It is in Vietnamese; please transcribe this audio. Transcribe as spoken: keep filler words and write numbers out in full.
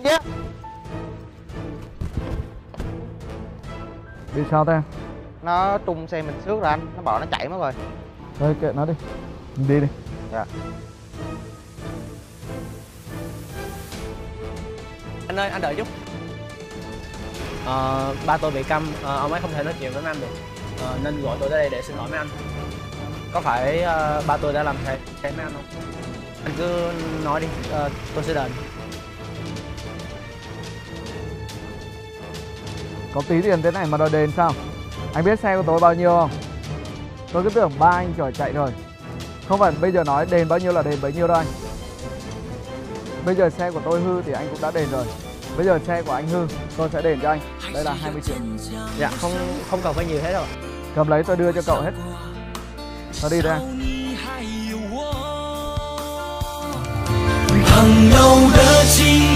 nhé. Bị sao ta? Nó trùng xe mình xước rồi anh, nó bỏ nó chạy mất rồi. Thôi kệ nó đi, mình đi đi. Dạ. Anh ơi, anh đợi chút. Ờ, ba tôi bị câm, ờ, ông ấy không thể nói chuyện với mấy anh được, ờ, nên gọi tôi tới đây để xin lỗi mấy anh. Có phải uh, ba tôi đã làm thầy mấy anh không? Anh cứ nói đi, uh, tôi sẽ đền. Có tí tiền thế này mà đòi đền sao? Anh biết xe của tôi bao nhiêu không? Tôi cứ tưởng ba anh chở chạy rồi. Không phải bây giờ nói đền bao nhiêu là đền bấy nhiêu đâu anh. Bây giờ xe của tôi hư thì anh cũng đã đền rồi. Bây giờ xe của anh hư, tôi sẽ đền cho anh. Đây là hai mươi triệu. Dạ, không không cần phải nhiều thế đâu. Cầm lấy tôi đưa cho cậu hết. Nó đi đây. 朋友的情